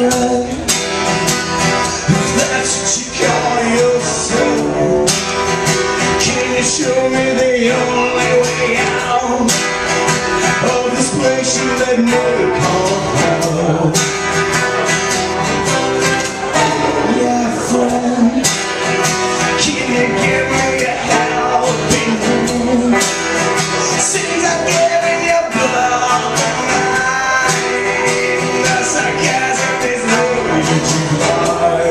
friend, that's what you call yourself. Can you show me the only way out of this place you let me call home? Yeah, friend, can you give me a helping hand? Seems I'm giving you blood tonight. The sarcasm is no reason to lie.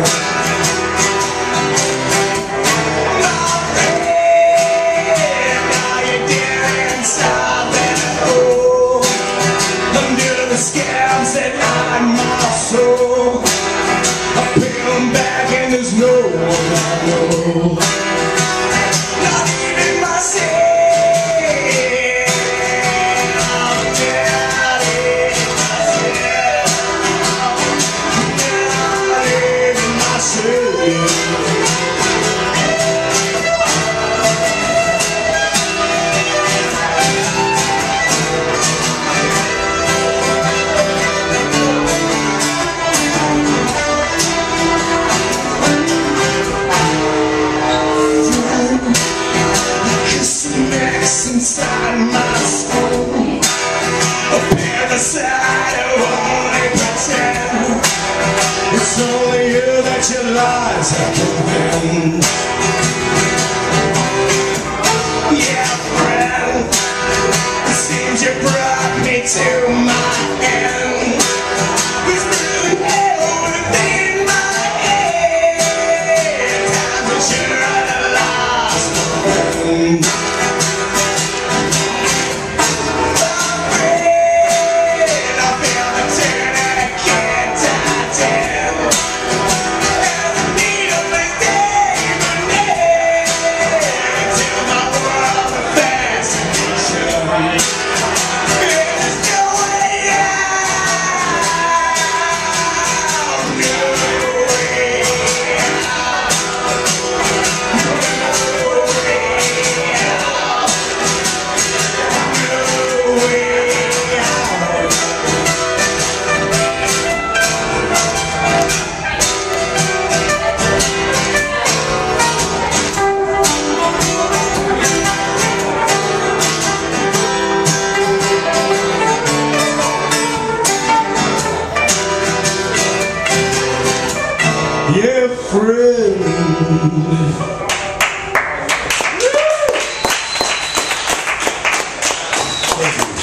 My friend, now you didn't stop and hold under the scabs that hide my soul. I peel them back and there's no one I know. Not even myself. Inside my soul, a parasite who only pretend. It's only you that your lies have convinced. Yeah, friend, it seems you brought me to my end. There's really hell within my head. Times that you're at a lost friend. Yeah, friend. Thank you.